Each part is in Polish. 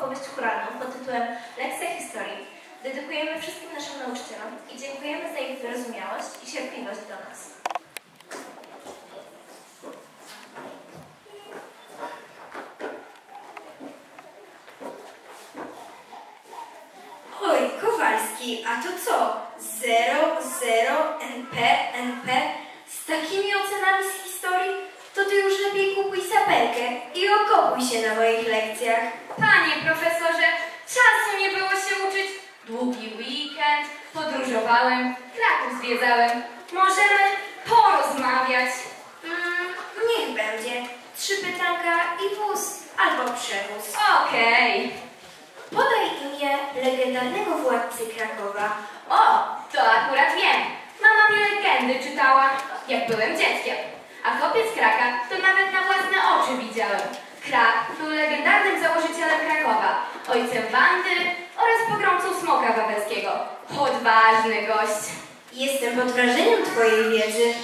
opowieść chóralną pod tytułem Lekcja historii dedykujemy wszystkim naszym nauczycielom i dziękujemy za ich wyrozumiałość i cierpliwość do nas. Oj, Kowalski, a to co? 0, NP? Z takimi ocenami z historii? To ty już lepiej kupuj sapelkę i okopuj się na moich lekcjach. Panie profesorze, czasu nie było się uczyć. Długi weekend, podróżowałem, Kraków zwiedzałem. Możemy porozmawiać. Niech będzie. 3 pytanka i wóz albo przewóz. Okej. Podaj imię legendarnego władcy Krakowa. O, to akurat wiem. Mama mi legendy czytała, jak byłem dzieckiem. A kopiec Kraka to nawet na własne oczy widziałem. Krak był legendarnym założycielem Krakowa, ojcem Wandy oraz pogromcą Smoka Wawelskiego. Odważny gość. Jestem pod wrażeniem twojej wiedzy.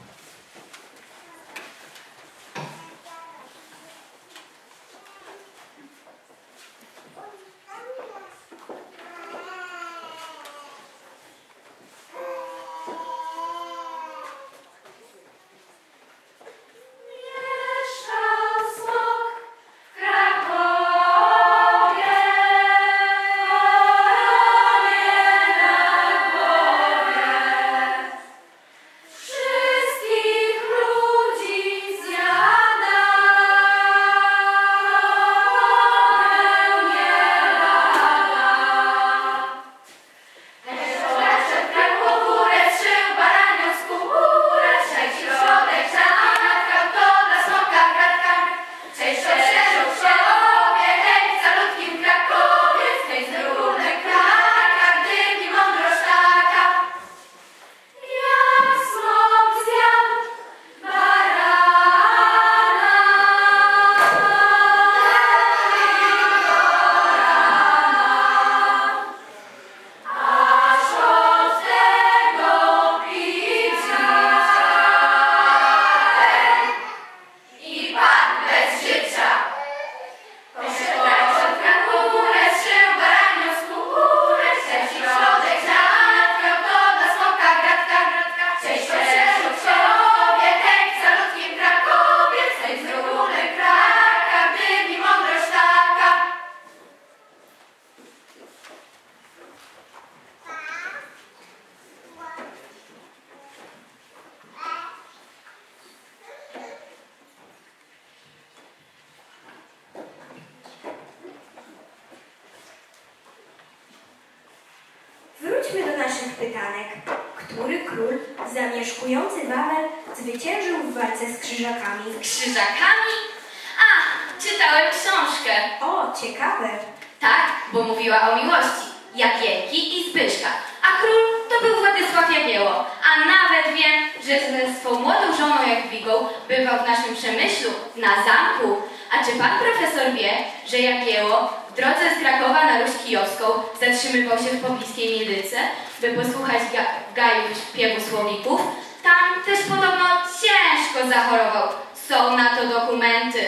Wróćmy do naszych pytanek. Który król zamieszkujący Wawel zwyciężył w walce z krzyżakami? Krzyżakami? A, czytałem książkę. O, ciekawe. Tak, bo mówiła o miłości Jagienki i Zbyszka, a król to był Władysław Jagiełło, a nawet wiem, że ze swą młodą żoną Jadwigą bywał w naszym Przemyślu, na zamku. A czy pan profesor wie, że Jagiełło w drodze z Krakowa na Ruś Kijowską zatrzymywał się w pobliskiej Mieldyce, by posłuchać w gaju śpiewu słowików? Tam też podobno ciężko zachorował. Są na to dokumenty.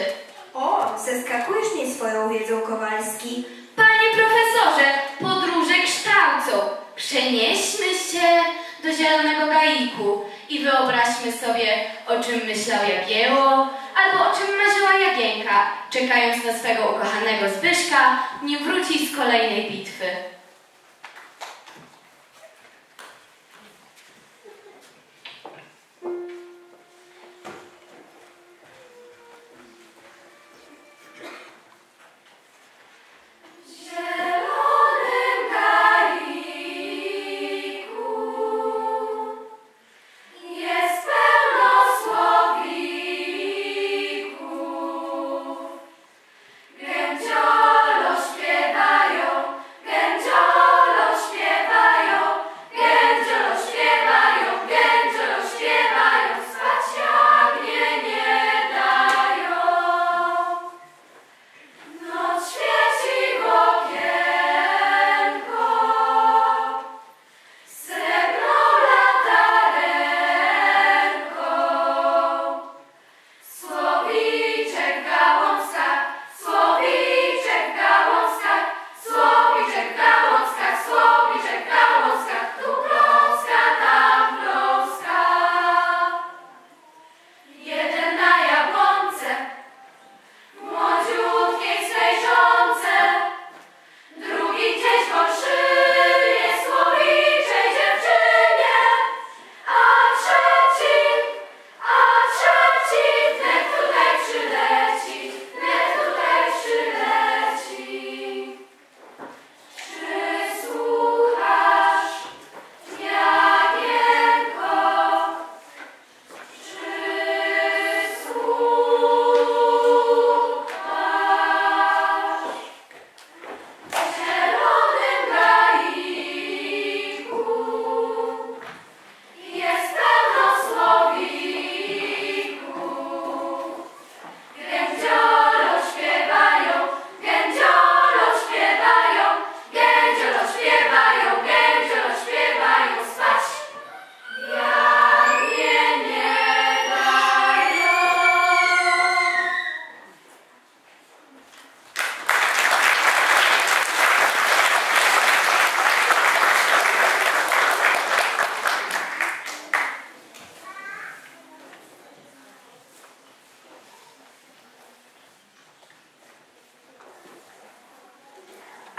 O, zaskakujesz mnie swoją wiedzą, Kowalski. Panie profesorze, podróże kształcą. Przenieśmy się do Zielonego Gaiku i wyobraźmy sobie, o czym myślał Jagiełło, albo o czym marzyła Jagienka, czekając na swego ukochanego Zbyszka, nim wróci z kolejnej bitwy. Gędziolo śpiewają, gędziolo.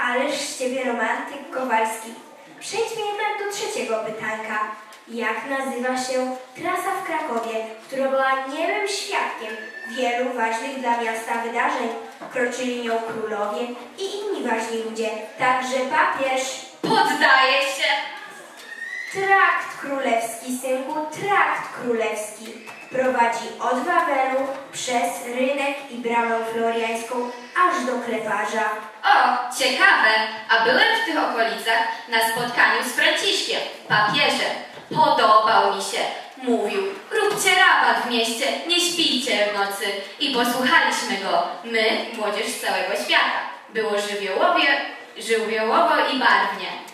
Ależ z ciebie romantyk, Kowalski. Przejdźmy jednak do trzeciego pytanka. Jak nazywa się trasa w Krakowie, która była niemym świadkiem wielu ważnych dla miasta wydarzeń? Kroczyli nią królowie i inni ważni ludzie, także papież. Poddaję się! Trakt królewski, synku, trakt królewski. Prowadzi od Wawelu przez rynek i bramę floriańską aż do Kleparza. O, ciekawe, a byłem w tych okolicach na spotkaniu z Franciszkiem, papieżem. Podobał mi się. Mówił, róbcie rabat w mieście, nie śpijcie w nocy. I posłuchaliśmy go, my, młodzież z całego świata. Było żywiołowo i barwnie.